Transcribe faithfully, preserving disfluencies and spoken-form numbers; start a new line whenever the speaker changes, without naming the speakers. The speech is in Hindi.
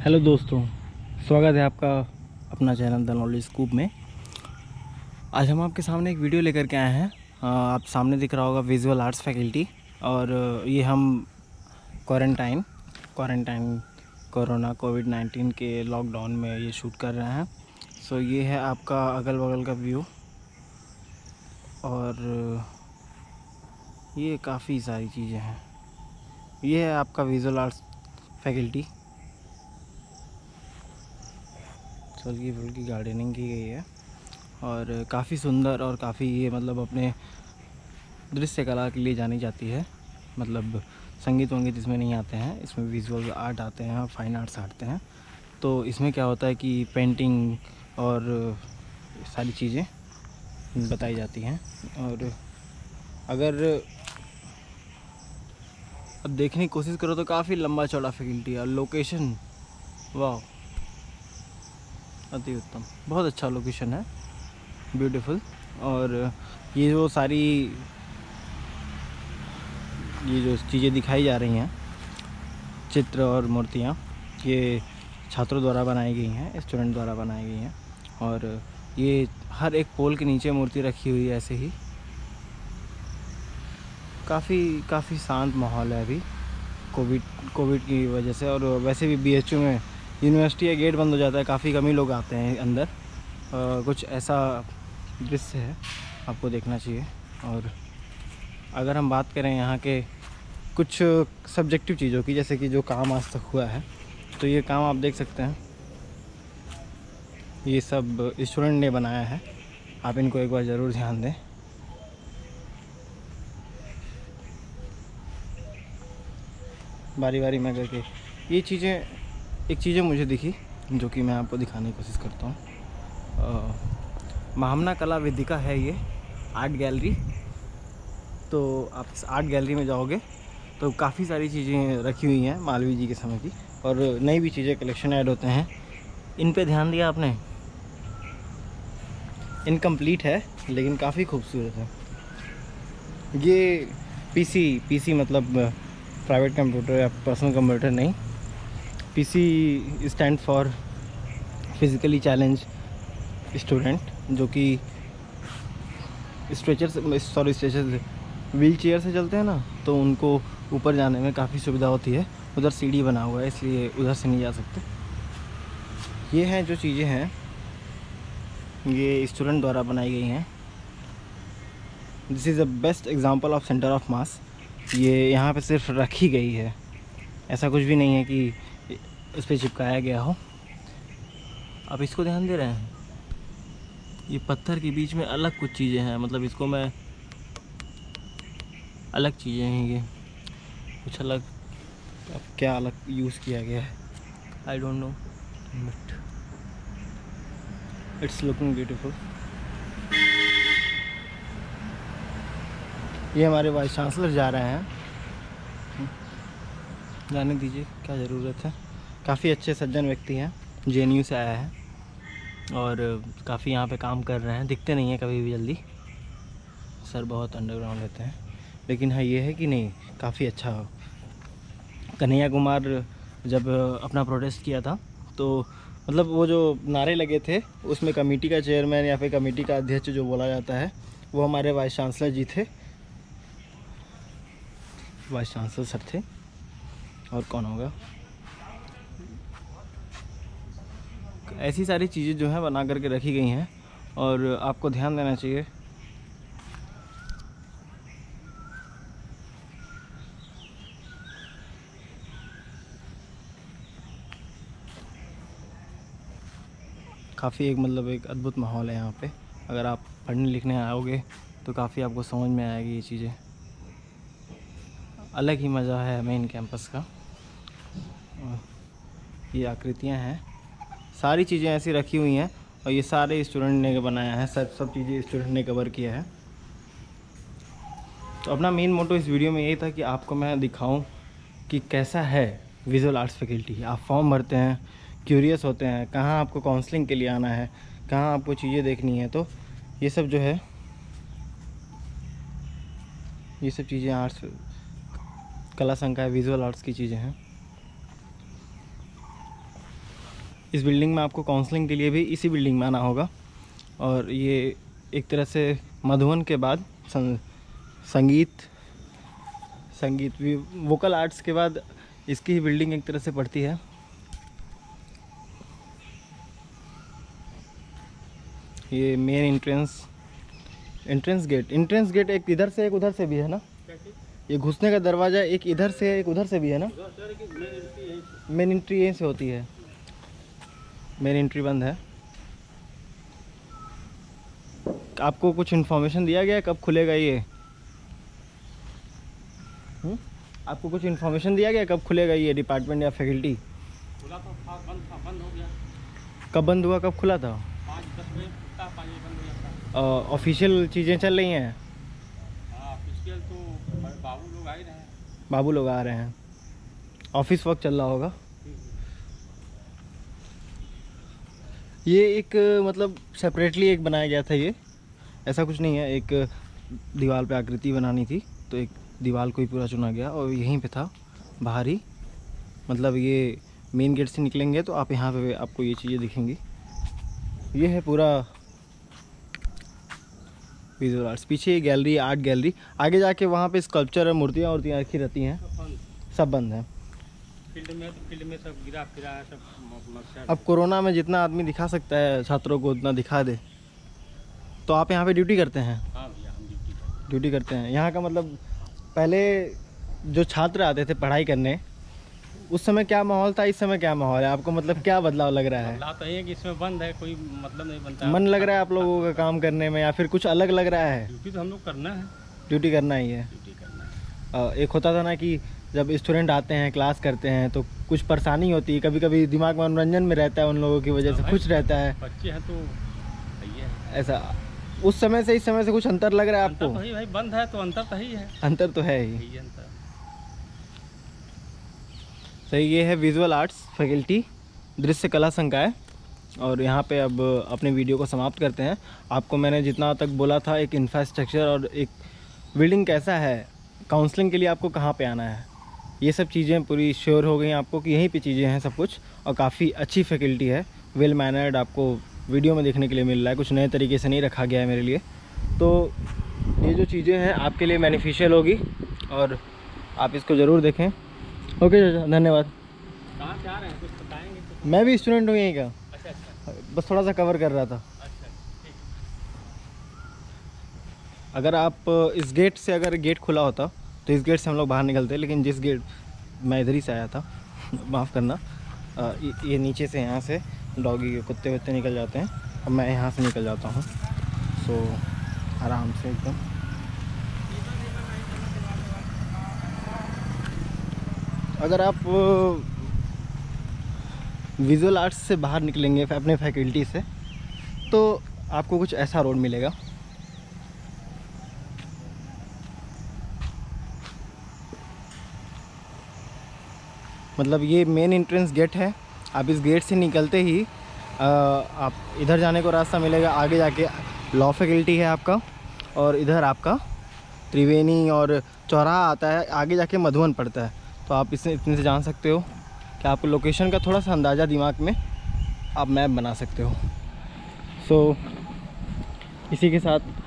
हेलो दोस्तों, स्वागत है आपका अपना चैनल द नॉलेज स्कूप में। आज हम आपके सामने एक वीडियो लेकर के आए हैं। आप सामने दिख रहा होगा विजुअल आर्ट्स फैकल्टी, और ये हम quarantine quarantine corona covid nineteen के लॉकडाउन में ये शूट कर रहे हैं। सो ये है आपका अगल बगल का व्यू, और ये काफ़ी सारी चीज़ें हैं। ये है आपका विजुअल आर्ट्स फैकल्टी। हल्की फुल्की गार्डनिंग की गई है और काफ़ी सुंदर और काफ़ी ये मतलब अपने दृश्य कला के लिए जानी जाती है। मतलब संगीत वंगीत इसमें नहीं आते हैं, इसमें विजुअल आर्ट आते हैं और फाइन आर्ट्स आते हैं। तो इसमें क्या होता है कि पेंटिंग और सारी चीज़ें बताई जाती हैं। और अगर अब देखने की कोशिश करो तो काफ़ी लंबा चौड़ा फैकल्टी है। लोकेशन वाह, अति उत्तम, बहुत अच्छा लोकेशन है, ब्यूटीफुल। और ये जो सारी ये जो चीज़ें दिखाई जा रही हैं, चित्र और मूर्तियाँ, ये छात्रों द्वारा बनाई गई हैं, स्टूडेंट द्वारा बनाई गई हैं। और ये हर एक पोल के नीचे मूर्ति रखी हुई है। ऐसे ही काफ़ी काफ़ी शांत माहौल है अभी कोविड कोविड की वजह से। और वैसे भी बीएचयू में यूनिवर्सिटी का गेट बंद हो जाता है, काफ़ी कम ही लोग आते हैं अंदर। आ, कुछ ऐसा दृश्य है, आपको देखना चाहिए। और अगर हम बात करें यहाँ के कुछ सब्जेक्टिव चीज़ों की, जैसे कि जो काम आज तक हुआ है, तो ये काम आप देख सकते हैं, ये सब स्टूडेंट ने बनाया है। आप इनको एक बार ज़रूर ध्यान दें। बारी बारी में करके ये चीज़ें, एक चीज़ें मुझे दिखी जो कि मैं आपको दिखाने की कोशिश करता हूँ। महामना कला वेदिका है ये आर्ट गैलरी। तो आप इस आर्ट गैलरी में जाओगे तो काफ़ी सारी चीज़ें रखी हुई हैं मालवीय जी के समय की, और नई भी चीज़ें कलेक्शन ऐड होते हैं। इन पे ध्यान दिया आपने? इनकम्प्लीट है लेकिन काफ़ी खूबसूरत है। ये पीसी पीसी मतलब प्राइवेट कंप्यूटर या पर्सनल कंप्यूटर नहीं, PC stand for physically challenge student, जो कि स्ट्रेचर से सॉरी स्ट्रेचर से व्हील चेयर से चलते हैं ना, तो उनको ऊपर जाने में काफ़ी सुविधा होती है। उधर सीढ़ी बना हुआ है, इसलिए उधर से नहीं जा सकते। ये हैं जो चीज़ें हैं, ये स्टूडेंट द्वारा बनाई गई हैं। This is the best example of centre of mass. ये यहाँ पे सिर्फ रखी गई है, ऐसा कुछ भी नहीं है कि इस पर चिपकाया गया हो। आप इसको ध्यान दे रहे हैं? ये पत्थर के बीच में अलग कुछ चीज़ें हैं, मतलब इसको मैं अलग चीज़ें हैं, ये कुछ अलग। अब क्या अलग यूज़ किया गया है I don't know, but it's looking beautiful. ये हमारे वाइस चांसलर जा रहे हैं, जाने दीजिए, क्या ज़रूरत है। काफ़ी अच्छे सज्जन व्यक्ति हैं, जेएनयू से आया है और काफ़ी यहाँ पे काम कर रहे हैं। दिखते नहीं हैं कभी भी जल्दी, सर बहुत अंडरग्राउंड रहते हैं। लेकिन हाँ, ये है कि नहीं, काफ़ी अच्छा। कन्हैया कुमार जब अपना प्रोटेस्ट किया था, तो मतलब वो जो नारे लगे थे, उसमें कमेटी का चेयरमैन या फिर कमेटी का अध्यक्ष जो बोला जाता है, वो हमारे वाइस चांसलर जी थे, वाइस चांसलर सर थे। और कौन होगा? ऐसी सारी चीज़ें जो है बना करके रखी गई हैं, और आपको ध्यान देना चाहिए। काफ़ी एक मतलब एक अद्भुत माहौल है यहाँ पे। अगर आप पढ़ने लिखने आओगे तो काफ़ी आपको समझ में आएगी ये चीज़ें। अलग ही मज़ा है मेन कैंपस का। ये आकृतियाँ हैं, सारी चीज़ें ऐसी रखी हुई हैं, और ये सारे स्टूडेंट ने बनाया है, सब सब चीज़ें स्टूडेंट ने कवर किया है। तो अपना मेन मोटो इस वीडियो में यही था कि आपको मैं दिखाऊं कि कैसा है विजुअल आर्ट्स फैकल्टी। आप फॉर्म भरते हैं, क्यूरियस होते हैं कहाँ आपको काउंसलिंग के लिए आना है, कहाँ आपको चीज़ें देखनी है, तो ये सब जो है, ये सब चीज़ें आर्ट्स कला संकाय विजुअल आर्ट्स की चीज़ें हैं। इस बिल्डिंग में आपको काउंसलिंग के लिए भी इसी बिल्डिंग में आना होगा। और ये एक तरह से मधुबन के बाद संगीत संगीत वोकल आर्ट्स के बाद इसकी ही बिल्डिंग एक तरह से पड़ती है। ये main entrance entrance gate entrance gate एक इधर से एक उधर से भी है ना? ये घुसने का दरवाज़ा एक इधर से एक उधर से भी है ना? मेन एंट्री यहीं से होती है। मेन एंट्री बंद है। आपको कुछ इन्फॉर्मेशन दिया गया है कब खुलेगा ये? हुँ? आपको कुछ इन्फॉर्मेशन दिया गया कब खुलेगा ये डिपार्टमेंट या फैकल्टी?
खुला तो था, बंद था, बंद हो गया।
कब बंद हुआ, कब खुला था?
पाँच दस बजे खुलता, पाँच बजे बंद हो जाता।
ऑफिशियल चीज़ें चल रही हैं?
हाँ ऑफिशियल तो बाबू लोग आ ही रहे हैं।
बाबू लोग आ रहे हैं, ऑफिस वर्क चल रहा होगा। ये एक मतलब सेपरेटली एक बनाया गया था, ये ऐसा कुछ नहीं है। एक दीवार पे आकृति बनानी थी तो एक दीवार को ही पूरा चुना गया और यहीं पे था बाहर ही। मतलब ये मेन गेट से निकलेंगे तो आप यहाँ पे आपको ये चीज़ें दिखेंगी। ये है पूरा विजुअल आर्ट्स। पीछे ये गैलरी, आर्ट गैलरी। आगे जाके वहाँ पे स्कल्पचर और मूर्तियाँ मूर्तियाँ रखी रहती हैं, सब बंद है।
फील्ड में तो फील्ड में सब गिरा फिरा है, सब मकसद।
अब कोरोना में जितना आदमी दिखा सकता है छात्रों को उतना दिखा दे। तो आप यहाँ पे ड्यूटी करते हैं?
हाँ भैया हम ड्यूटी करते
ड्यूटी करते हैं यहाँ का। मतलब पहले जो छात्र आते थे पढ़ाई करने, उस समय क्या माहौल था, इस समय क्या माहौल है? आपको मतलब क्या बदलाव लग रहा है?
बदलाव तो है कि इसमें बंद है, कोई मतलब नहीं बनता।
मन लग रहा है आप लोगों का काम करने में या फिर कुछ अलग लग रहा है?
ड्यूटी तो हम लोग करना है,
ड्यूटी करना ही है।
ड्यूटी करना है।
अ, एक होता था ना कि जब स्टूडेंट आते हैं क्लास करते हैं तो कुछ परेशानी होती है, कभी कभी दिमाग मनोरंजन में रहता है उन लोगों की वजह से, खुश रहता है।
बच्चे हैं तो सही है।
ऐसा उस समय से इस समय से कुछ अंतर लग रहा है आपको?
भाई भाई बंद है तो अंतर तो ही है।
अंतर तो है ही।
यही अंतर।
सही। ये है विजुअल आर्ट्स फैकल्टी, दृश्य कला संकाय। और यहाँ पे अब अपने वीडियो को समाप्त करते हैं। आपको मैंने जितना तक बोला था, एक इंफ्रास्ट्रक्चर और एक बिल्डिंग कैसा है, काउंसलिंग के लिए आपको कहाँ पे आना है, ये सब चीज़ें पूरी श्योर हो गई आपको कि यहीं पे चीज़ें हैं सब कुछ। और काफ़ी अच्छी फैकल्टी है, वेल मैनर्ड, आपको वीडियो में देखने के लिए मिल रहा है। कुछ नए तरीके से नहीं रखा गया है मेरे लिए। तो ये जो चीज़ें हैं आपके लिए बेनिफिशियल होगी और आप इसको ज़रूर देखें। ओके चाचा, धन्यवाद।
कहाँ से आ रहे हैं कुछ बताएंगे तो?
मैं भी स्टूडेंट हूँ यहीं का।
अच्छा अच्छा
बस थोड़ा सा कवर कर रहा था।
अच्छा ठीक।
अगर आप इस गेट से, अगर गेट खुला होता तो इस गेट से हम लोग बाहर निकलते, लेकिन जिस गेट मैं इधर ही से आया था माफ़ करना, आ, ये नीचे से यहाँ से डॉगी के कुत्ते वुत्ते निकल जाते हैं, अब मैं यहाँ से निकल जाता हूँ। सो आराम से एकदम। अगर आप विजुअल आर्ट्स से बाहर निकलेंगे अपने फैकल्टी से तो आपको कुछ ऐसा रोड मिलेगा। मतलब ये मेन एंट्रेंस गेट है। आप इस गेट से निकलते ही आ, आप इधर जाने को रास्ता मिलेगा। आगे जाके लॉ फैकल्टी है आपका, और इधर आपका त्रिवेणी और चौराहा आता है। आगे जाके मधुबन पड़ता है। तो आप इससे इतने से जान सकते हो कि आपको लोकेशन का थोड़ा सा अंदाज़ा दिमाग में आप मैप बना सकते हो। सो so, इसी के साथ